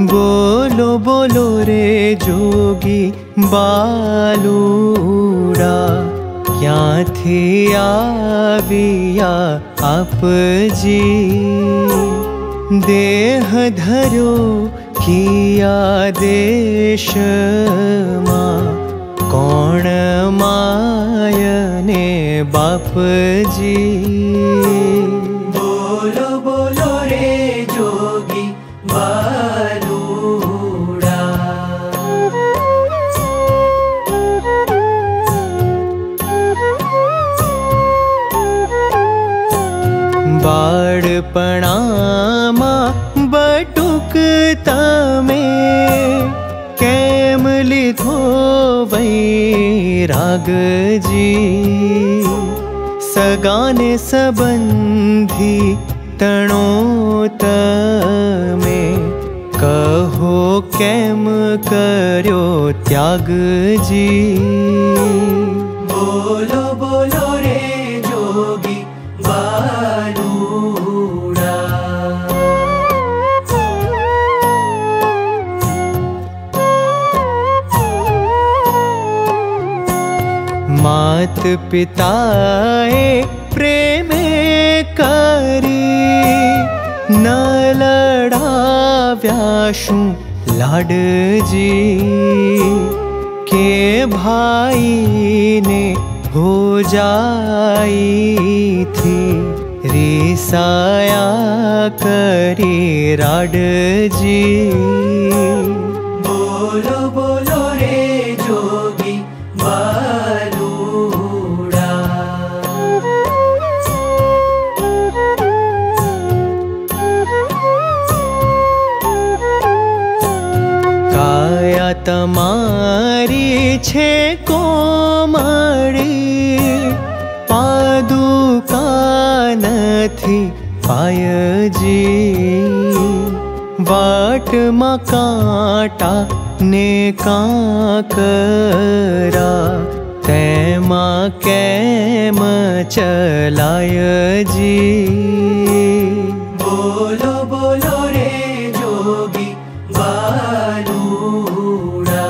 बोलो बोलो रे जोगी बालूड़ा, क्यांथी आविया आप जी। देह धरो किया देश मां, कौन मायने बाप जी। बोलो बोलो रे जोगी बालूड़ा। बाळपणामा बटुक तमे केम लीधो वैराग जी। सगाने संबंधी तणो तमे, कहो केम कर्यो त्याग जी। बोलो बोलो रे जोगी बालूड़ा। मात पिताए प्रेमे करी, न लड़ाव्याशु लाड जी। के भाई ने हो जाई थी, रिसाया करी राड जी। बोलो बोलो रे जोगी बालूड़ा। काया तमारी छे कोमड़ी, पादुका नथी पाय जी। वाट मा कांटा ने कांकरा, तेमा केम चलाय जी। बोलो बोलो रे जोगी बालूड़ा।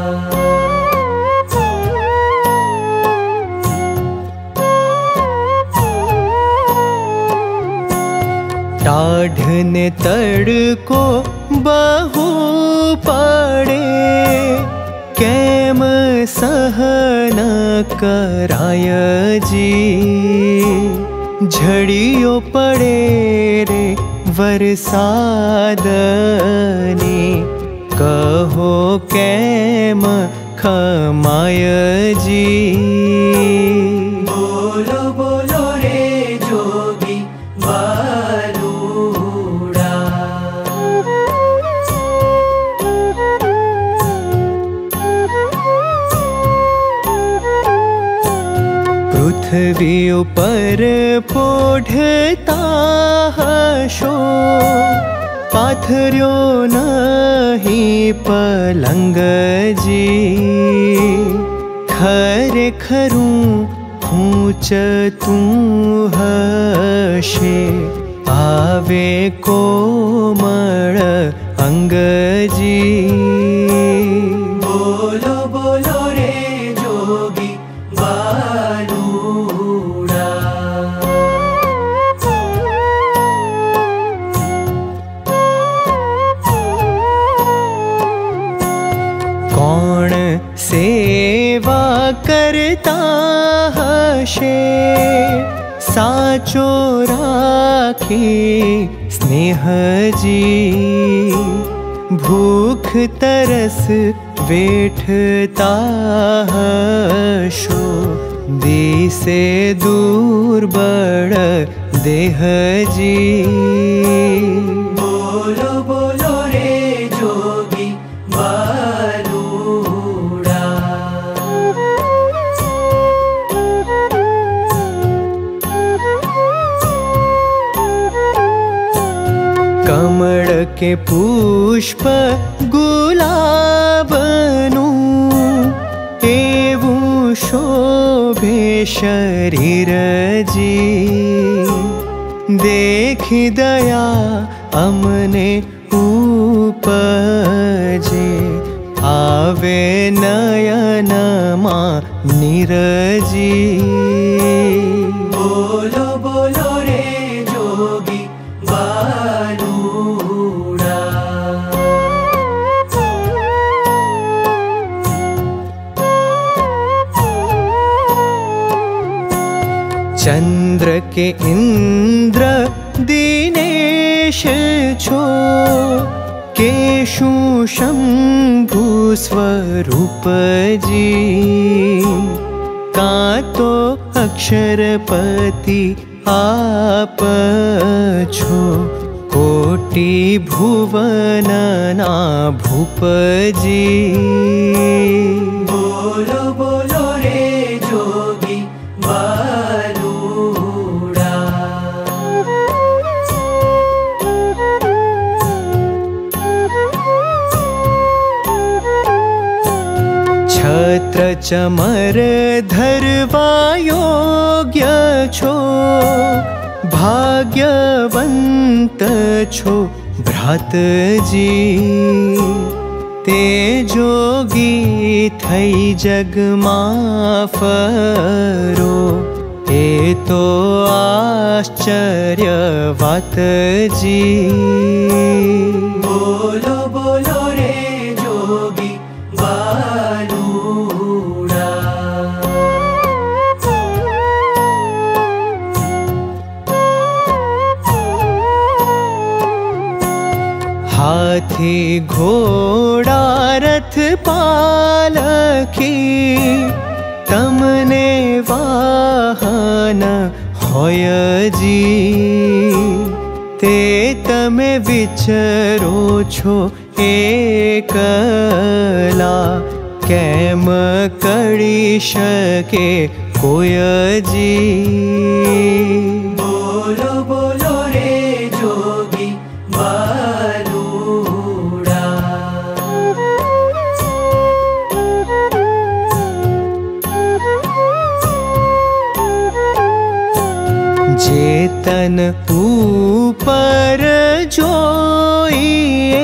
टाढ़ ने तड़को बहु पड़े, केम सहन कराय जी। झड़ियों पड़े रे वरसादनी, कहो केम खमाय जी। बोलो बोलो रे जोगी बालूड़ा। पृथ्वी ऊपर पोढ़ता हशो, पाथर्यो नहीं पलंग जी। खरे खरूं ऊंच तू हशे, आवे कोमल अंग जी। बोलो बोलो रे जोगी बालूड़ा। कौन सेवा करता हशे, साचो राखी स्नेह जी। भूख तरस वेठता हशो, दिसे दुर्बल देह जी। बोलो बोलो रे जोगी बालूड़ा। कमल के पुष्प गुलाबनु, एवं शोभे शरीर जी। देखी दया अमने उपजे आवे नयनमा निरजी। बोलो बोलो रे जोगी बालूड़ा। चंद्र के इंद्र दिनेश छो केशु शंभु स्वरूप जी। का तो अक्षरपति आप छो कोटि भुवनना भूप जी। बोलो बोलो रे जोगी बालूड़ा। छत्र चमर धरवा योग्य छो भाग्यवंत छो भ्रातजी। ते जोगी थई जगमा फरो ए तो आश्चर्य वात जी। बोलो बोलो रे जोगी बालूड़ा। हाथी घोड़ा रथ पालकी तमने वाहन होय जी। ते तमे विचरो छो एकला केम करी शके कोय जी। बोलो बोलो रे जोगी बालूड़ा। जेतन ऊपर जोइए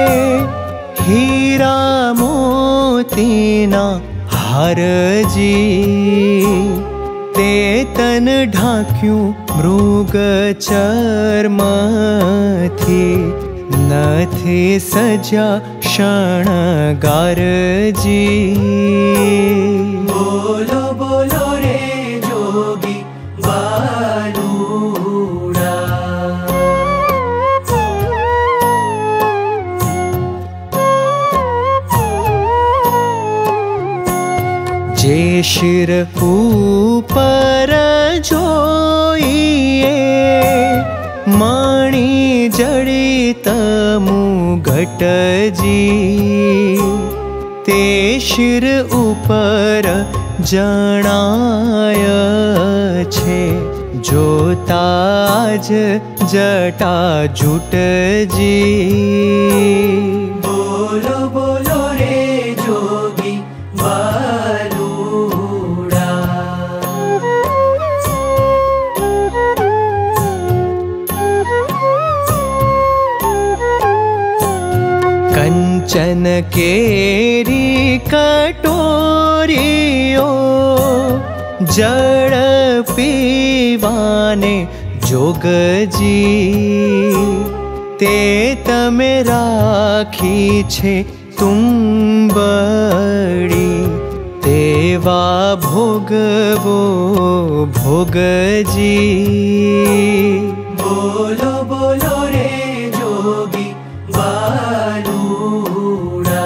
हीरा मोतीना हार जी। ते तन ढाक्यूं मृग चर्म थी नथी सजा शणगार जी। बोलो बोलो रे जोगी बालूड़ा। जे शिर ऊपर जोइए माणी जड़ित मुगट जी। ते शिर ऊपर जणाय छे जोताज जटा जुट जी। बोलो बोलो रे जोगी बालूड़ा। कंचन केरी कटोरियो जड़ पीवाने जोग जी। ते तमे राखी छे तुम्बड़ी तेवा भोगवो भोग जी। बोलो बोलो रे जोगी बालूड़ा।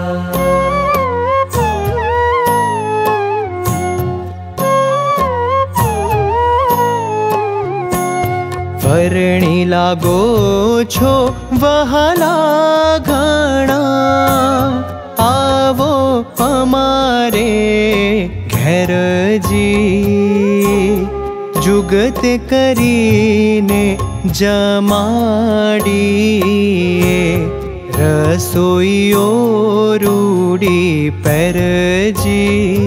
वर्णी लागो छो वहला घणा आवो हमारे घर जी। जुगत करीने जमाड़िए रसोईयो रूड़ी पर जी।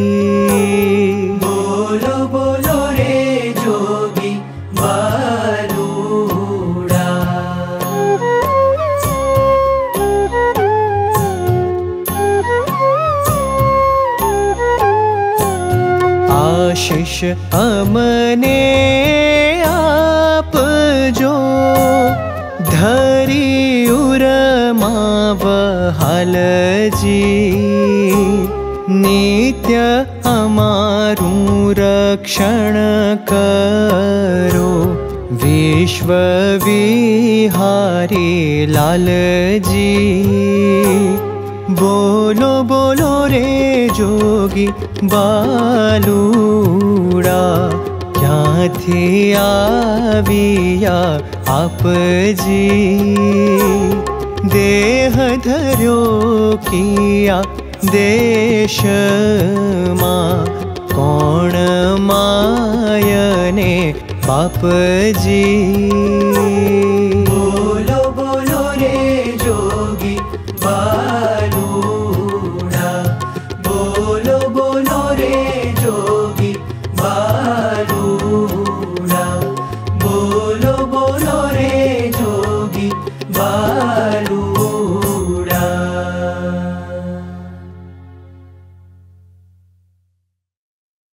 बोलो बोलो रे जोगी बालूड़ा। अमने आपजो धरी उरमावहालजी नित्य अमारू रक्षण करो विश्व विहारी लालजी बोलो बोलो रे जोगी बालूड़ा क्यांथी आविया आपजी देह धर्यो किया देश मां कोण मायने बापजी।